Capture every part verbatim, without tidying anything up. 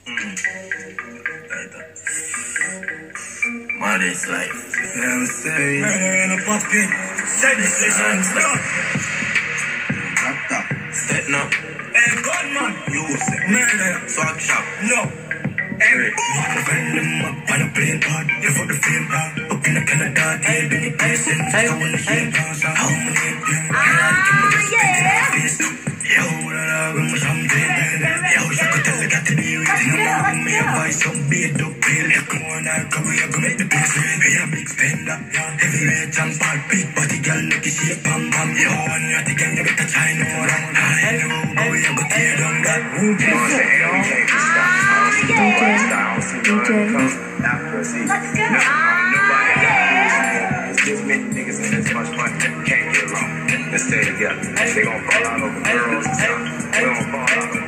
Modest life. Yeah, I'm saying. Murder in a puppy. Say this is stop. Stop. Step now. Hey, gunman. You say murder. Swag shop. No. Hey, friend them up on a plane pod. You for the flame pod. Up in the Canada, they do the person. I want to hear cause I want to hear them. Ah, yeah. Yo, what I love him something. Yo, you could tell I got to be with him. I'm me a voice, some beard up here. Come on, I'll come here, go make the place red. Hey, a big spender. Heavyweight and bad, big body girl, look at shape, bam, bam. Yo, one you think you better try no more. I know, go here, go tear down that. You know, say, hey, we take this stuff. D J. D J. Let's go. Nobody got it's just me niggas in this much money. Can't get wrong. Let's stay together. They gon' fall out over girls and stuff. We gon' fall out over.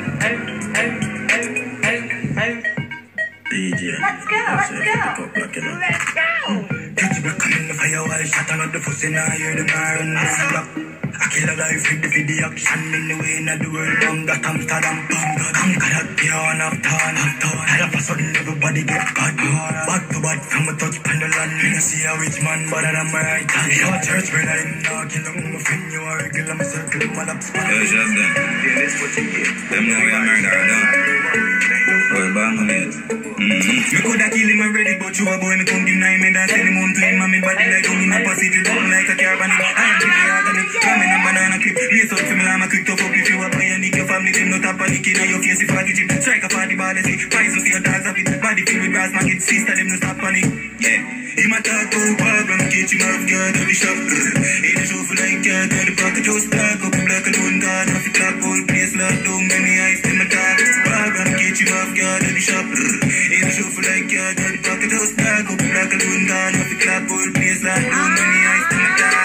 D J. Let's go. Let's go. Let's go. Catch me coming the fire while shot on the pussy. Now I hear the man run the block. I kill a life with the video action in the way in the world. Bang that Amsterdam, bang that conquer that piano after after. All of a sudden everybody get bad. Back to back from a touch pan the land. Me no see a rich man better than my right hand. Your church when I'm knocking on my friend. You are regular, my circle, my laps. Yo, just them. Yeah, this what you get. Them know we are murderer, though. Boy, bang on it. Me coulda kill him already, but you a boy me come deny me. Dance any month to him and me body like down in a posse. You don't like a caravan. I am pretty organic. Coming a banana clip. Race up for me like my quick tough up. If you a boy and nick your family, them not tap a nick in your face. If I get you, strike a party ball, see. Poison for your dogs of it. Body filled with brass maggots. Sister, them no stop panic. Yeah. Him a talk about problem. Catch him off guard on the shop. In the show for like cat. Tell the pocket just stack up. Black alone guard. Off the clock, whole place locked down. Many eyes in my talk. Problem. Catch him off guard on the shop. In the show for like cat. Tell the pocket just stack up. Black alone guard. Off the clock, whole place locked down. Many eyes in my talk.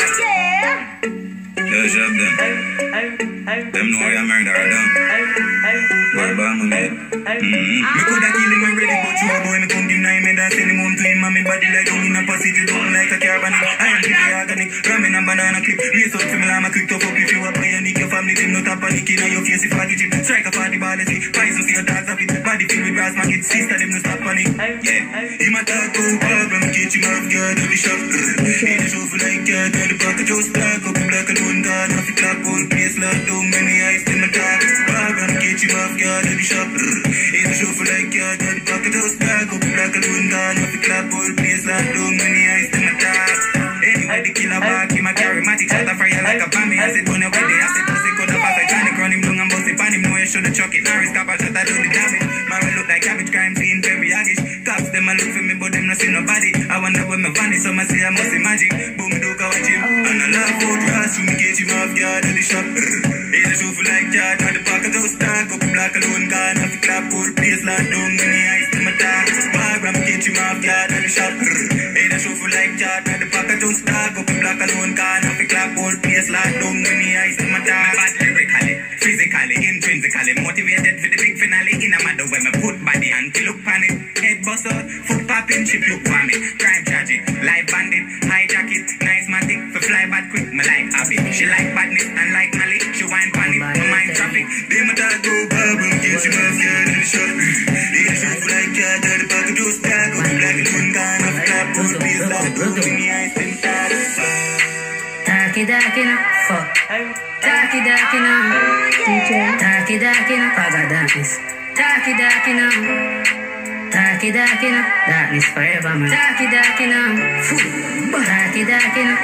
Yo, shut them. Them know we are murderer, though. Boy, bang on it. Me coulda kill him already, but you a boy me come deny me. Dance any month to him and me body like down in a posse. You don't like a caravan. I am pretty organic. Ramen and banana clip. Race up for me like my quick tough up. If you a boy and nick your family, them no tap a nick in your face. If I get you, strike a party ball, see. Poison for your dogs of it. Body filled with brass maggots. Sister, them no stop panic. Yeah. Him a talk about problem. Catch him off guard on the shop. In the show for like cat. Tell the pocket just stack up. Black alone guard. Off the clock, whole place locked down. Many eyes in my talk. Problem. Catch him off guard on the shop. In the show for like cat. Tell the pocket just stack up. Black alone guard. Off the clock, whole place locked down. Many eyes in my talk. Anyway, the killer back. Him a carry Matick. Shot a fire like a pammy. I said, gonna wait. I said, pussy could have passed. I trying to run him down and bust it on him. No, I should have chuck it. Now he's got a shot. I do the damage. Man, I look like cabbage. Crime scene very aggish. Cops them a look for me, but them not see nobody. I wonder when me vanish, so I say I must see magic. Boom, do go watch him. And I love food grass. You me catch him off guard in the shop. In the show for like that. At the pocket just stack up. Black alone gone. Off the clap, whole place locked down. Many eyes to my talk. Barbara, me catch him off guard in the shop. In the show for like that. At the pocket just stack up. Black alone gone. Off the clap, whole place locked down. Many eyes to my talk. Bad lyrically, physically, intrinsically motivated for the big finale. In a matter when me put body and to look on it. Head bust out, foot popping, ship look for me. Crime tragic, live bandit, hijack it. Nice Matick, for fly bad quick, me like habit. She like badness and like Malie. She wine panic, no mind traffic. They my talk go bubble, get you off guard in the shop. In the show for like cat, tell the pocket just stack up. Black and one gun, off the clap, whole piece locked down. In the eyes, them talk. Darky darky no, fuck. Darky darky no, darky darky no, cause of darkness. Darky darky no, darky darky no, darkness forever man. Darky darky no, darky darky no.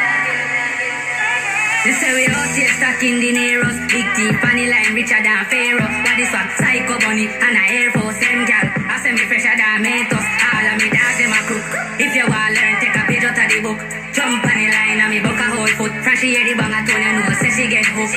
They say we out here stacking dineros. Big teeth on the line, richer than Pharaoh. But this one, Psycho Bunny and a Air Force. Them gal, I say me fresher than Mentos. All of me dogs, them a crook. If you want learn, take a page out of the book. Jump on the line and me buck a whole foot. From she hear the bang a tone, you know, say she get hooked.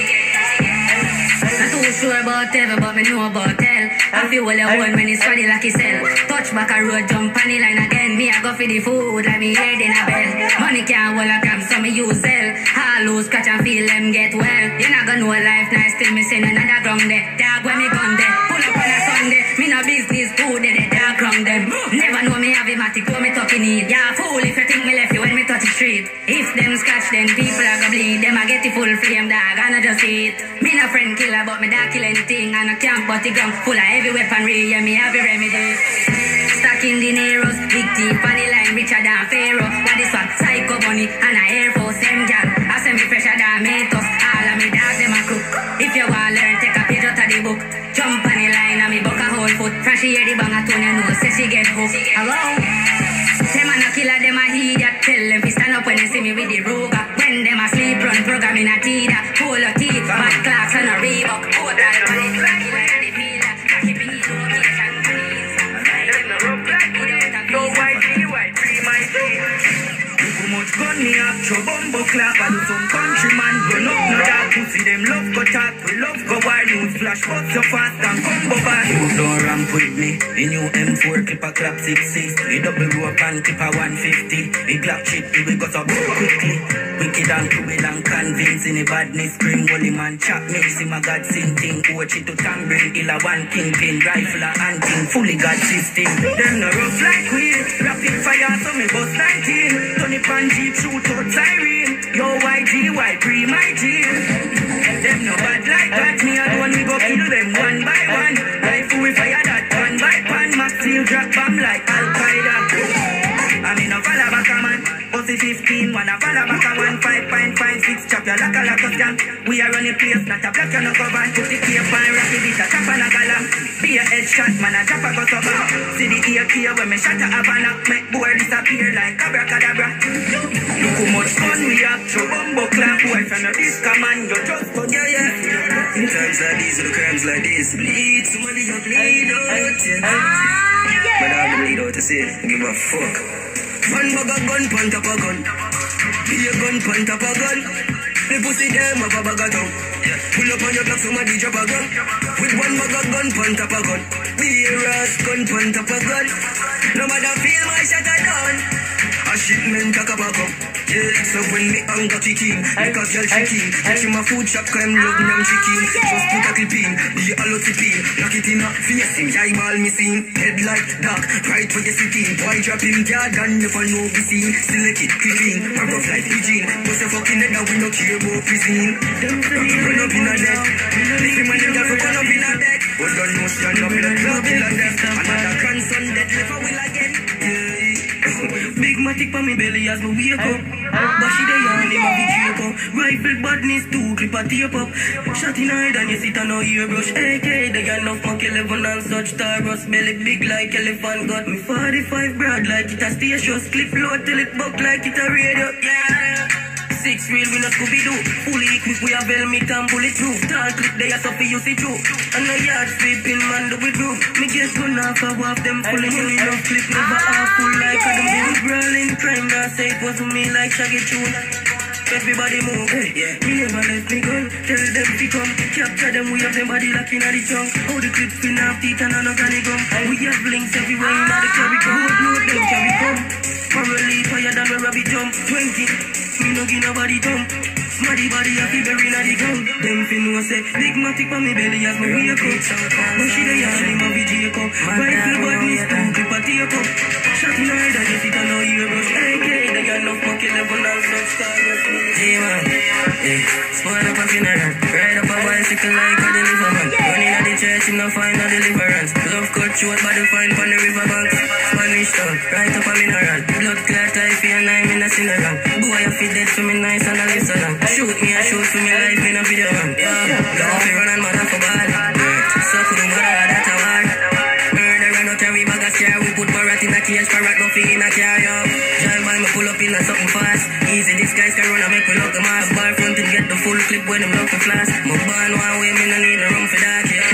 Not too sure about ever, but me know about tell. I feel well a one when it's ready like himself. Touch back a road, jump on the line again. Me I go for the food, like me head in a bell. Money can't hold a gram, so me use sell. All lose, catch and feel them get well. You not gonna know life nice till me send another ground there. Dog when me gun there, pull up on a Sunday. Me no business, food there, the dog ground them. Never know me have a Matick, go me talking need. Yeah, fool if you think me left you when me touch the street. If them scratch, then people are gonna bleed. Them I get Beautiful flame dog, and I just see it. Me no friend killer, but me da kill anything. And I can't but the gun full of heavy weaponry. Yeah, me have a remedy. Stacking dineros, big teeth on the line, richer than Pharaoh. What is what? Psycho bunny and a Air Force M gal. I say me fresher than Matos. All of me dogs them a cook. If you want learn, take a page out of the book. Jump on the line and me buck a whole foot. From she hear the bang a tone, you know, say she get hooked. Around. Them a no killer, them a idiot. Tell them to stand up when they see me with the Ruger. When them a sleep, run program in a Tida. Pull your teeth, bad clocks and a Reebok. Put that on it, like it and the peeler. Keep it in location, no white, white, free my free. Look how much gun me up, show bumbo clap. I do some countryman, run up no dark pussy. Them love go talk, we love go wild. News flash, bust your fast and combo back. You don't ramp with me. The new M four clip a clap six six. The double rope and clip a one fifty. The Glock shit, we got up quickly. Wicked and cruel and convincing. The badness scream, holy man chop me. See my God sin thing. Coach it to tambourine. Illa one kingpin. Rifle and hunting. Fully God system. Them no rough like we. Rapid fire so me bust nineteen. Tony pan jeep shoot out siren. Yo Y G Y pre my team. Them no bad like that. Me alone we go kill them one by one. Rifle we fire that one by pan. Max steel drop bomb like Al Qaeda. I mean no follow back a man. Pussy fifteen, one a follow back a one. Five point five six chop your like a like a scan. We are running place, not a black and a cover. Put the cape on rapid it a chop and a galam. Be a headshot man a chop a go sober. See the ear clear when me shot a Havana. Make boy disappear like abracadabra. Look how much fun we have. Show bumbo clap. Boy from your disco man, you just for yeah yeah. In times like these, the crimes like this, bleed somebody you bleed out. Yeah. But I bleed out to say, give a fuck. One bag of gun, pan top a gun. Be a gun, pan top a gun. The pussy them up a bag of tongue. Pull up on your block, somebody drop a gun. With one bag of gun, pan top a gun. Be a ras, gun, pan top a gun. No matter feel my shot a done. A shipment a cup a cup. Yeah, so when me hunger kicking, make a girl chicken. Touch my food shop, come love me I'm chicken. Just put a clip in, the allo tipping. Knock it in a face, him eye ball missing. Headlight dark, right where you sitting. Boy dropping yard and never know be seen. Select it, clean, a rough like pigeon. Bust your fucking head now we no care about prison. Run up in a deck, listen when you got to run up in a deck. But don't know stand up in a club in a deck. Another grandson dead, left a will again. Big Matick for me belly as me wake up. But she dey on him a be cheap up. Rifle badness too, clip a tape up. Shot in her head and you sit on no ear brush. A K, they got enough monkey eleven and such Taurus. Belly big like elephant got me forty-five broad like it a station. Clip load till it buck like it a radio. Yeah. Six real we not Scooby-Doo. Fully equipped we have helmet and bulletproof. Tall clip they are so for you see through. And a yard sweeping man do we do. Me get gun off a walk them full of money. No clip never half full like a them been brawling. Crime that say it was me like Shaggy Tune. Everybody move, hey, yeah. Me never let me go. Tell them to come. Capture them, we have them body locking at the tongue. How the clips spin off teeth and an organic gum. We have links everywhere in the carry come. Load them carry come. Morally higher than where rabbit jump. Twenty, me no give nobody thumb. Smarty body a fever in the gun. Them fin no say big Matick for me belly as me wake up. But she dey on him a V J cup. Rifle badness too, clip a tape up. Shot in her head and you sit on no ear brush. A K, they got enough monkey level and such stars. G-man, yeah. Spawn up a funeral. Ride up a bicycle like a deliverman. Running at the church, him no find no deliverance. Love cut short by the fine from the riverbank. Spanish town, right up a mineral. Blood clot life here and I'm in a synagogue. Boy, I feel dead for me nice and I live so long. Shoot me, I shoot for me life in a video man. Yeah, don't be run and mother for ball. So could the mother that a war. Murderer no carry bag of scare. We put Barat in a cage, Barat nothing in a car, yo. John by me pull up in a something fast. Easy, this guys can run and make me look them off. Bar front and get the full clip when them look for flash. My born one way, me no need no room for that, yo.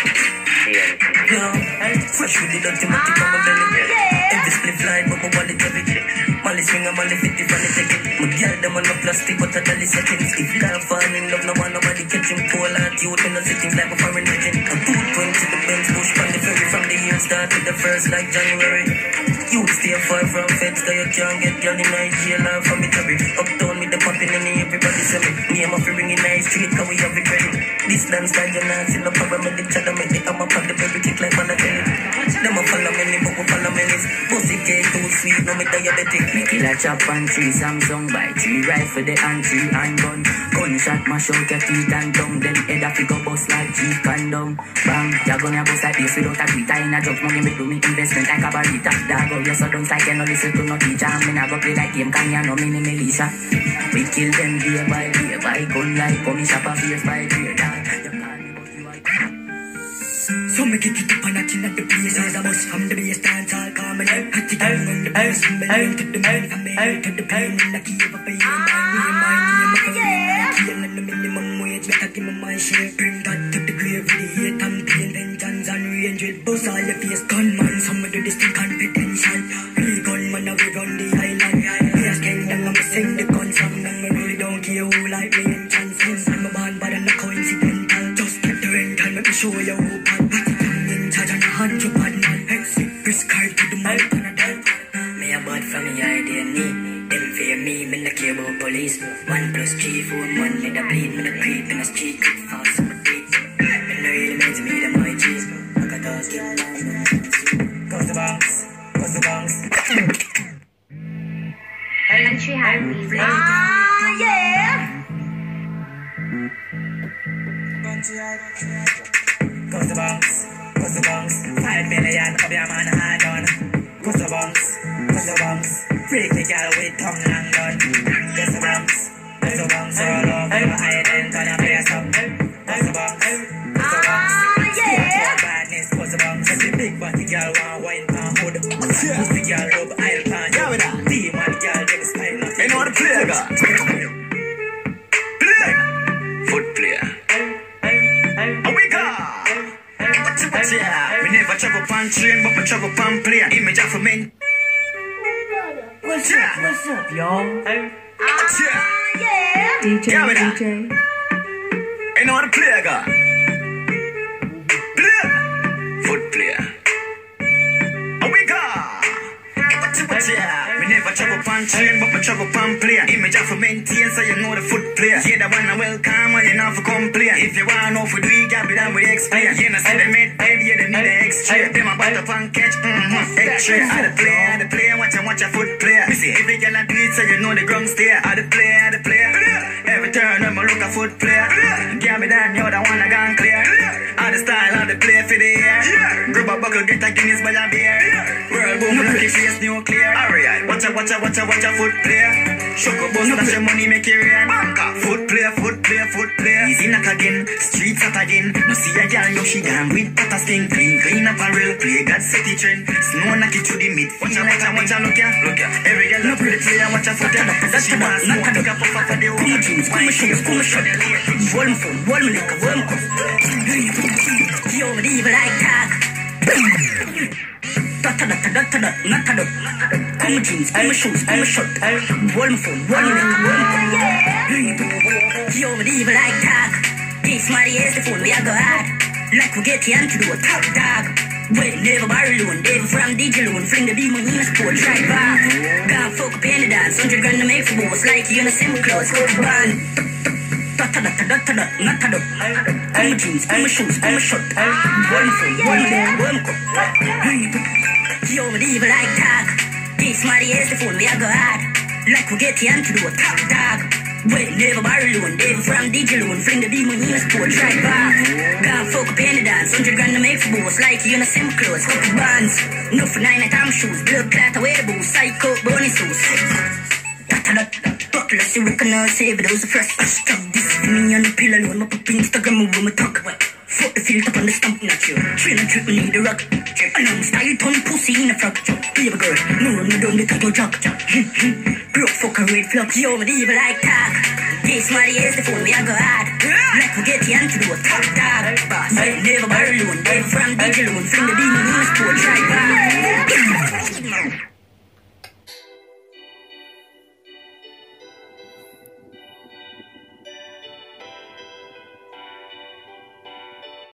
Yo, fresh with the dirty Matick on my belly. Every split fly, but my wallet every chick. Molly swing and Molly fifty from the ticket. My girl them on the plastic, but I tell you settings. If you don't fall in love, no one nobody catch him. Pull out you in the settings like a foreign legend. A two twenty the Benz push from the ferry. From the year start to the first like January. You stay far from feds, cause you can't get girl in Nigeria from the tabby. Uptown with the popping in everybody say me. Name of the ring in nice street, cause we have it ready. This dance style, you're not in the problem with the chat. I make the hammer pop the baby kick like Malachi. Them a follow me, but we follow me. Pussy cake too sweet, no me diabetic. Me kill a chop and three Samsung by three rifle the and three handgun. Gunshot mash out your teeth and tongue. Then head a pick up bust like cheap condom. Bang, you're gonna bust like this without a tweet. In a joke money me do me investment like a barita. Dog out your so don't like you no listen to no teacher. Me nah go play like game can you no mini Melissa. We kill them day by day by gun like come shop a face by day. So me kick it up and I chin at the place as a boss from the base dance all coming out. Hot the gang on the bass, me lean to the man, I made to the pain and I keep a pain in my mind, my mind, kill and the minimum wage, better give me my share. Bring that to the grave with the hate and pain, vengeance and range with boss all your face. Gunman, some of the distinct confidential. Real gunman, I will run the island. We are Skeng, then I'm sing the gun song, and I really don't care who like me and chances. I'm a man, but I'm not coincidental. Just get the rental, let me show you who bad. Hundred bad man, prescribed to the mouth and a death. Me a bad from me idea me. Them fear me, me no care about police. One plus three, four, one me da bleed, me no creep in the street, cut fast on my teeth. Me no really meant me them my cheese. I got those get down. Goes the bounce, goes the bounce. And she had me. Ah, yeah. Goes the bounce. Cause the bunks, five million, of your man hard on. Cause the bunks, cause the bunks, freaky girl with tongue and gun. Cause the bunks, cause the bunks, all over your island on a place up. Cause the bunks, cause the bunks, yeah. Badness, cause the bunks. Cause the big body girl want wine pan hood. Pussy girl rub aisle pan you. Demon girl, them style up. You know the player got? Play! Footplay. Oh we go! Yeah, we never travel pan train, but we travel pan plane. Image of a man. What's up? What's up, y'all? Ah, yeah. D J, yeah, D J. Ain't know the player got? Play. Foot player. Oh we go. Yeah, we never travel pan train, but we travel pan plane. Image of a maintain, so you know the foot player. Yeah, the one I welcome, and you know for complain. If you want to know for do it, you be done with explain. You know see them made head, yeah, they need an extra. Them about the pan catch, mm-hmm, extra. I the play, I the play, watch and watch a foot player. Me see every girl I do it, so you know the ground stare. I the play, I the play. Every turn, I'm a look a foot player. Give me that, you're the one I gone clear. I the style, I the play for the air. Grab a buckle, get a Guinness by a beer. World boom, look at face nuclear. Alright, watch a, watch a, watch a, watch a foot player. Shock a bus, dash your money, make it rain. Foot player, foot player, foot player. Easy knock again, streets out again. No see a girl, yo, she gone with butter skin. Clean, clean apparel, play, God set it trend. Snow knock it to the mid. Watch a, watch a, watch a, look ya, look ya. Every girl look pretty player, watch a foot ya. That she wants smoke, look a puff up for the whole. Come jeans, come shoes, come shot. Wall me phone, wall me liquor, wall me cup. Yo, me evil like tag. Come jeans, come shoes, come shot. Wall me phone, wall me liquor, wall me cup. Yo, me evil like tag. This Malie is the phone, we a go hard. Like we get the antidote, top dog. Wait, never borrow loan, David from D J loan. Fling the beam on in a sport, drive back. Gone fuck up in the dance, hundred grand to make for boss. Like you in a same clothes, go to band. Come jeans, come shoes, come shot. One phone, one man, one cup. Yo, me evil like tag. This Malie is the phone, we a go hard. Like we get the antidote, top dog. Wait, never borrow loan, David from D J loan. Fling the beam on in a sport, drive back. Gone fuck up in the dance, hundred grand to make for boss. Like you in a same clothes, couple bands. No for nine at arm shoes, blood clot away the booze. Psycho, bonus sauce. Buckle, see we can all save those first. Stop this for me on the pill alone. My pop Instagram, my woman talk. Fuck the filter on the stump, not you. Train and trip, we need the rock. Along style, ton pussy in a frock. Baby girl, no run, no don't get to jog. Broke fuck a red flop, yo, me evil like tag. This Malie is the phone, we a go hard. Like we get the antidote, top dog. Boss, never borrow loan, David from D J loan. Fling the beam